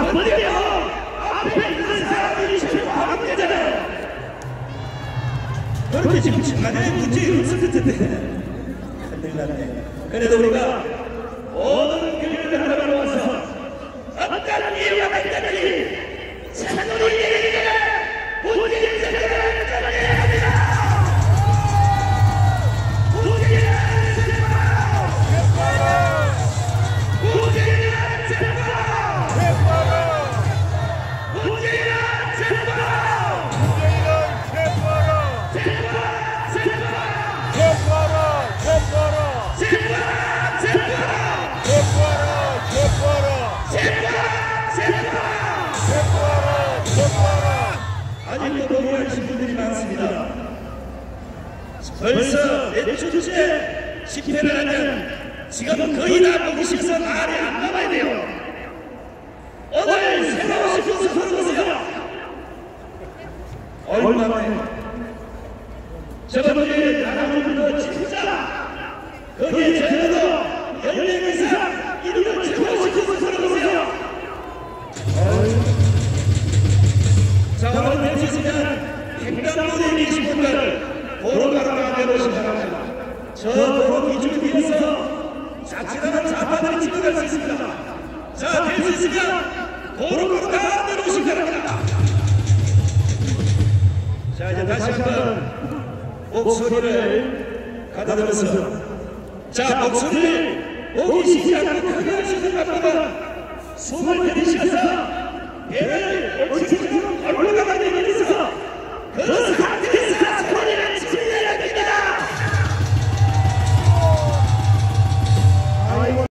버리며 앞에 있는 사람들이 최고 함께잖아요. 그런데 지금 중간에 문제가 없었을 텐데 큰일 났네. 그래도 우리가 모든 교육을 하러 와서 어떤 이유가 있다니 산놀이에게 문제를 생각해야 합니다. 아직도 동의하신 분들이 많습니다. 벌써 몇 주째 집회를 하면 지금 거의 다 보기 싫어서 말이 안 나와야 돼요. 오늘 새로 싶어서 들어보세요. 얼마 만에 저번에 나라분도 진짜 거기에 저도 10명 이상 이름을 채우고 싶어서 들어보세요. 자, 오늘 뵙시면 횡단보도에 계신 분들 도로가로 내놓으시기 바랍니다. 저 도로 기준에 비해서 자칫하면 좌파들이 지나갈 수 있습니다. 자, 될 수 있으면 도로가로 다 내놓으시기 바랍니다. 자, 이제 다시 한번 목소리를 가다듬어서 자, 목소리를 오기 시작하고 크게 하시는 것보다 숨을 들이쉬어서